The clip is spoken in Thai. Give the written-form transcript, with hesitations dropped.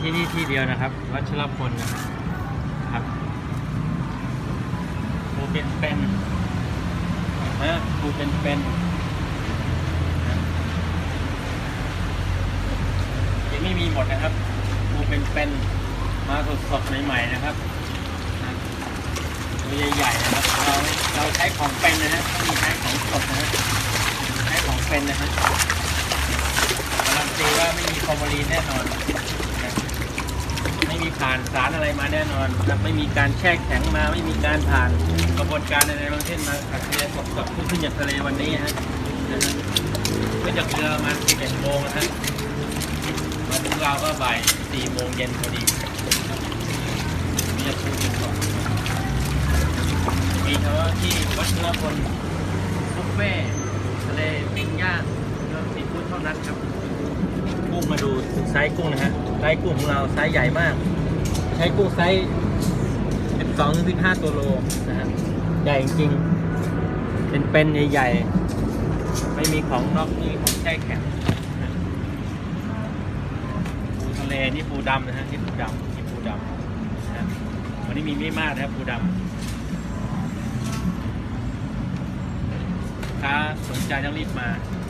ที่นี่ที่เดียวนะครับวัชรพลนะครับปูเป็นนะปูเป็นยังไม่มีหมดนะครับปูเป็นมาสดๆใหม่ๆนะครับตัวใหญ่ๆนะครับเราใช้ของเป็นนะฮะไม่มีใช้ของสดนะฮะใช้ของเป็นนะฮะการันตีว่าไม่มีฟอร์มาลีนแน่นอนไม่มีผ่านสารอะไรมาแน่นอนนะไม่มีการแช่แข็งมาไม่มีการผ่านกระบวนการอะไรบางเช่นมาขัดเกลสดๆขึ้นจากทะเลวันนี้ฮะก็จากเรือมา11 โมงนะฮะมาถึงเราก็บ่าย4 โมงเย็นพอดีมีจะพูดถึงก่อนมีเฉพาะที่วัชรพลบุฟเฟ่ทะเลปิ้งย่างซีฟู้ดเท่านั้นครับกุ้งมาดูไซส์กุ้งนะฮะไซส์กุ้งของเราไซส์ใหญ่มากใช้กุ้งไซส์12-15 ตัวโลนะฮะใหญ่จริงๆเป็นใหญ่ๆไม่มีของนอกนี่ของแช่แข็งปูทะเลนี่ปูดำนะฮะนี่ปูดำนะวันนี้มีไม่มากนะครับปูดำถ้าสนใจต้องรีบมา